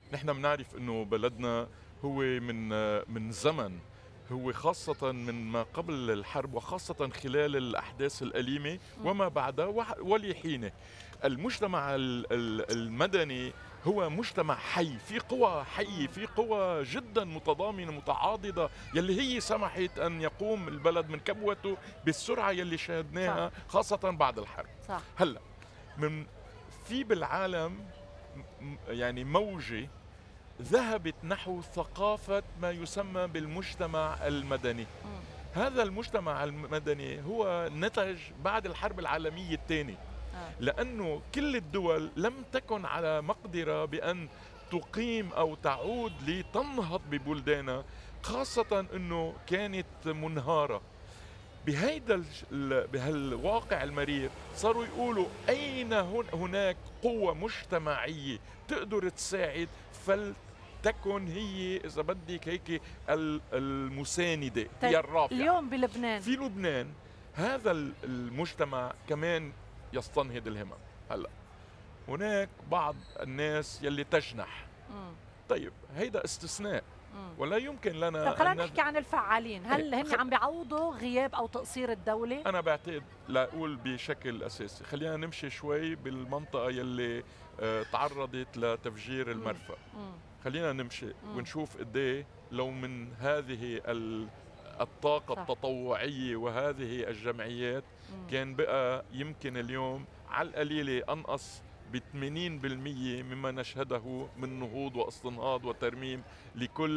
نحن بنعرف انه بلدنا هو من زمن، هو خاصة من ما قبل الحرب وخاصة خلال الأحداث الأليمة إمم، وما بعدها ولحينه. المجتمع المدني هو مجتمع حي، في قوى حية، إمم، في قوى جدا متضامنة متعاضدة يلي هي سمحت أن يقوم البلد من كبوته بالسرعة يلي صح، شاهدناها خاصة بعد الحرب. صح، هلأ من في بالعالم يعني موجة ذهبت نحو ثقافة ما يسمى بالمجتمع المدني. إمم، هذا المجتمع المدني هو نتج بعد الحرب العالمية الثانية، آه، لأنه كل الدول لم تكن على مقدرة بأن تقيم أو تعود لتنهض ببلدانها، خاصة أنه كانت منهارة. بهالواقع المرير صاروا يقولوا أين هناك قوة مجتمعية تقدر تساعد، فلتكن هي إذا بدك هيك المساندة، هي طيب الرافعة. اليوم بلبنان في لبنان هذا المجتمع كمان يستنهض الهمم. هلا هناك بعض الناس يلي تجنح. إمم، طيب هيدا استثناء، إمم. ولا يمكن طب لنا خلّينا أن نحكي عن الفعّالين، إيه، هل هن عم بيعوّضوا غياب أو تقصير الدولة؟ أنا بعتقد لأقول بشكل أساسي خلينا نمشي شوي بالمنطقة يلي تعرضت لتفجير إمم، المرفأ. إمم، خلينا نمشي إمم، ونشوف قديه لو من هذه الطاقة صح، التطوعية وهذه الجمعيات إمم، كان بقى يمكن اليوم على القليلة أنقص ب 80% مما نشهده من نهوض واستنهاض وترميم لكل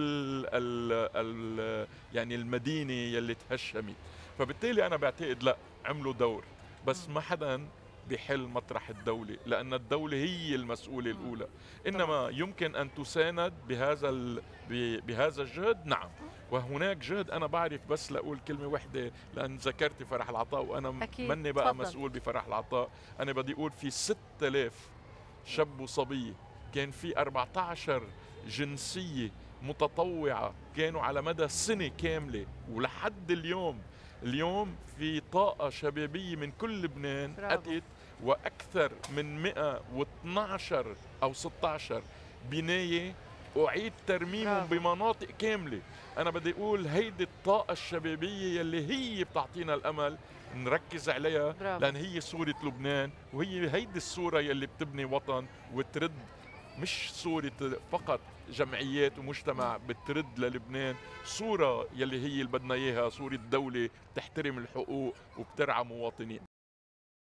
يعني المدينة يلي تهشمت. فبالتالي أنا بعتقد لا، عملوا دور، بس إمم، ما حدا بحل مطرح الدولة، لأن الدولة هي المسؤولة إمم، الأولى. طبعًا، إنما يمكن أن تساند بهذا الجهد، نعم. إمم، وهناك جهد، أنا بعرف بس لأقول كلمة واحدة لأن ذكرت فرح العطاء وأنا أكيد، مني بقى تفضّل، مسؤول بفرح العطاء. أنا بدي أقول في 6000 شاب وصبية، كان في 14 جنسية متطوعة كانوا على مدى سنة كاملة، ولحد اليوم في طاقة شبابية من كل لبنان برافو، أتت، وأكثر من 112 أو 16 بناية أعيد ترميمهم برافو، بمناطق كاملة. أنا بدي أقول هيدي الطاقة الشبابية يلي هي بتعطينا الأمل نركز عليها، برافو، لأن هي صورة لبنان، وهي هيدي الصورة يلي بتبني وطن وترد، مش صورة فقط جمعيات إمم. ومجتمع بترد للبنان، صورة يلي هي اللي بدنا إياها، صورة دولة تحترم الحقوق وبترعى مواطنين.